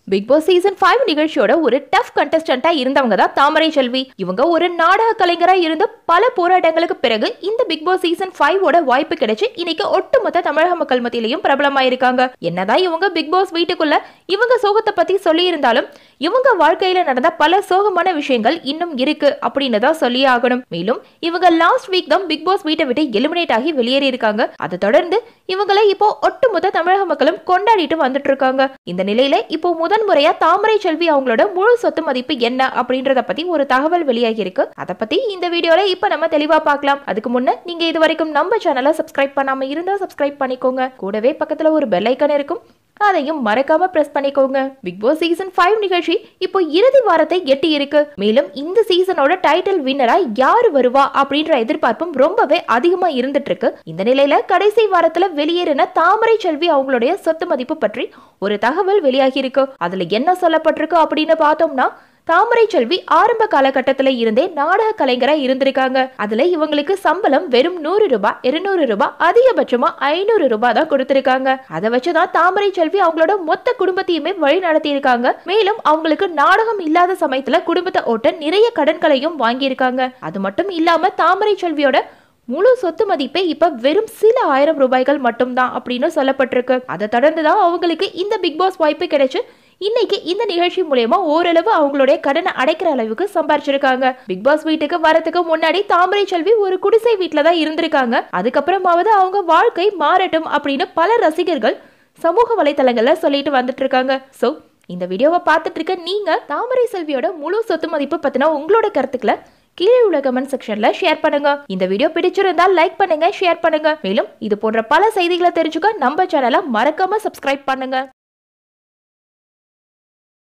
Big Boss season 5 நிகழ்ச்சியோட ஒரு tough கண்டஸ்டன்டா இருந்தவங்க தான் தாமரை செல்வி. இவங்க ஒரு நாடக கலைஞரா இருந்து பல போராட்டங்களுக்கு பிறகு இந்த பிக் பாஸ் சீசன் 5 ஓட வாய்ப்பு கிடைச்சு இன்னைக்கு ஒட்டுமொத்த தமிழக மக்கள் மத்தியிலையும் பிரபலமாயிருக்காங்க. என்னதான் இவங்க பிக் பாஸ் வீட்டுக்குள்ள இவங்க சோகத்தை பத்தி சொல்லி இருந்தாலும் இவங்க வாழ்க்கையில நடந்த பல சோகமான விஷயங்கள் இன்னும் இருக்கு அப்படின்னு தான் சொல்லி ஆகணும். மேலும் இவங்க லாஸ்ட் வீக் தான் பிக் பாஸ் வீட்டை விட்டு எலிமினேட் ஆகி வெளியேறி இருக்காங்க. அதை தொடர்ந்து இவங்களை இப்போ ஒட்டுமொத்த தமிழக மக்களும் கொண்டாடிட்டு வந்துட்டு இருக்காங்க. இந்த நிலையில இப்போ முதன்முறையா தாமரை செல்வி அவங்களோட முழு சொத்து மதிப்பு என்ன அப்படின்றத பத்தி ஒரு தகவல் வெளியாகி இருக்கு. அதை பத்தி இந்த வீடியோல இப்ப நம்ம தெளிவா பார்க்கலாம். அதுக்கு முன்ன நீங்க இது வரைக்கும் நம்ம சேனலை சப்ஸ்கிரைப் பண்ணாம இருந்தா சப்ஸ்கிரைப் பண்ணிக்கோங்க. கூடவே பக்கத்துல ஒரு பெல் ஐகான் இருக்கும், அதையும் மறக்காம பிரஸ் பண்ணிக்கோங்க. பிக் பாஸ் சீசன் 5 நிகழ்ச்சி இப்போ இறுதி வாரத்தை எட்டி இருக்கு. மேலும் இந்த சீசனோட டைட்டில் வின்னரா யாரு வருவா அப்படின்ற எதிர்பார்ப்பும் ரொம்பவே அதிகமா இருந்துட்டு இருக்கு. இந்த நிலையில கடைசி வாரத்துல வெளியேறின தாமரை செல்வி அவங்களுடைய சொத்து மதிப்பு பற்றி ஒரு தகவல் வெளியாகி இருக்கு. அதுல என்ன சொல்லப்பட்டிருக்கு அப்படின்னு பார்த்தோம்னா, தாமரை செல்வி ஆரம்ப காலகட்டத்தில இருந்தே நாடக கலைஞரா இருந்திருக்காங்க. அதுல இவங்களுக்கு சம்பளம் வெறும் 100 ரூபாய், 200 ரூபாய், அதிகபட்சமா 500 ரூபாய் தான் கொடுத்திருக்காங்க. அதை வச்சுதான் தாமரை செல்வி அவங்களோட மொத்த குடும்பத்தையுமே வழி நடத்தி இருக்காங்க. மேலும் அவங்களுக்கு நாடகம் இல்லாத சமயத்துல குடும்பத்தை ஓட்ட நிறைய கடன்களையும் வாங்கி இருக்காங்க. அது மட்டும் இல்லாம தாமரை செல்வியோட முழு சொத்து மதிப்பே இப்ப வெறும் சில 1000 ரூபாய்கள் மட்டும்தான் அப்படின்னு சொல்லப்பட்டிருக்கு. அதை தொடர்ந்துதான் அவங்களுக்கு இந்த பிக் பாஸ் வாய்ப்பு கிடைச்சு இன்னைக்கு இந்த நிகழ்ச்சி மூலமா ஓரளவு அவங்களுடைய கடனை அடைக்கிற அளவுக்கு சம்பாரிச்சிருக்காங்க. பிக் பாஸ் வீட்டுக்கு வரதுக்கு முன்னாடி தாமரை செல்வி ஒரு குடிசை வீட்டுல தான் இருந்திருக்காங்க. அதுக்கப்புறமாவது அவங்க வாழ்க்கை மாறட்டும் அப்படின்னு பல ரசிகர்கள் சமூக வலைதளங்கள்ல சொல்லிட்டு வந்துட்டு இருக்காங்க. சோ இந்த வீடியோவை பார்த்துட்டு இருக்க நீங்க தாமரை செல்வியோட முழு சொத்து மதிப்பு பத்தின உங்களோட கருத்துக்களை கீழே உள்ள கமெண்ட் செக்ஷன்ல ஷேர் பண்ணுங்க. இந்த வீடியோ பிடிச்சிருந்தா லைக் பண்ணுங்க, ஷேர் பண்ணுங்க. மேலும் இது போன்ற பல செய்திகளை தெரிஞ்சுக்க நம்ம சேனலை மறக்காம சப்ஸ்கிரைப் பண்ணுங்க.